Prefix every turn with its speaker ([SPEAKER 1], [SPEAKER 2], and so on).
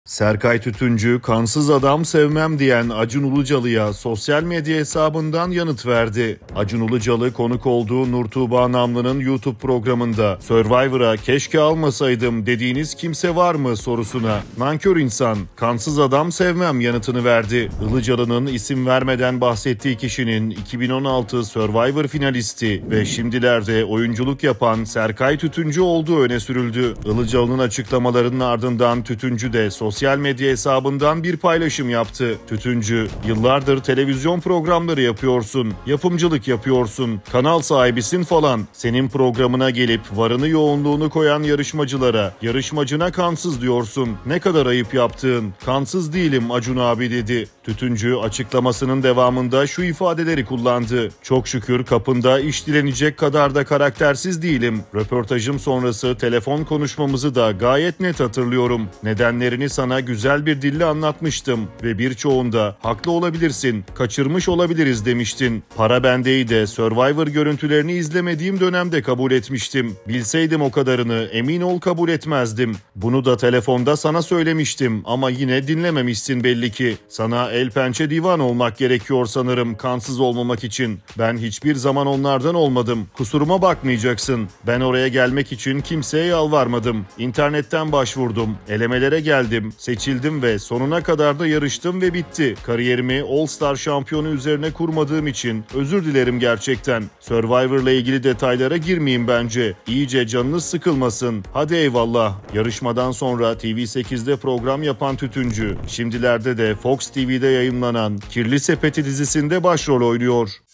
[SPEAKER 1] Serkay Tütüncü, kansız adam sevmem diyen Acun Ilıcalı'ya sosyal medya hesabından yanıt verdi. Acun Ilıcalı konuk olduğu Nur Tuğba Namlı'nın YouTube programında Survivor'a keşke almasaydım dediğiniz kimse var mı sorusuna nankör insan, kansız adam sevmem yanıtını verdi. Ilıcalı'nın isim vermeden bahsettiği kişinin 2016 Survivor finalisti ve şimdilerde oyunculuk yapan Serkay Tütüncü olduğu öne sürüldü. Ilıcalı'nın açıklamalarının ardından Tütüncü de sosyal medya hesabından bir paylaşım yaptı. Tütüncü, yıllardır televizyon programları yapıyorsun, yapımcılık yapıyorsun, kanal sahibisin falan. Senin programına gelip varını yoğunluğunu koyan yarışmacılara, yarışmacına kansız diyorsun. Ne kadar ayıp yaptığın. Kansız değilim Acun abi dedi. Tütüncü açıklamasının devamında şu ifadeleri kullandı. Çok şükür kapında iş dilenecek kadar da karaktersiz değilim. Röportajım sonrası telefon konuşmamızı da gayet net hatırlıyorum. Nedenlerini sana güzel bir dille anlatmıştım ve birçoğunda haklı olabilirsin, kaçırmış olabiliriz demiştin. Para bendeyi de Survivor görüntülerini izlemediğim dönemde kabul etmiştim. Bilseydim o kadarını emin ol kabul etmezdim. Bunu da telefonda sana söylemiştim ama yine dinlememişsin belli ki. Sana el pençe divan olmak gerekiyor sanırım kansız olmamak için. Ben hiçbir zaman onlardan olmadım. Kusuruma bakmayacaksın. Ben oraya gelmek için kimseye yalvarmadım. İnternetten başvurdum. Elemelere geldim. Seçildim ve sonuna kadar da yarıştım ve bitti. Kariyerimi All Star şampiyonu üzerine kurmadığım için özür dilerim gerçekten. Survivor'la ilgili detaylara girmeyeyim bence. İyice canınız sıkılmasın. Hadi eyvallah. Yarışmadan sonra TV8'de program yapan Tütüncü, şimdilerde de Fox TV'de yayınlanan Kirli Sepeti dizisinde başrol oynuyor.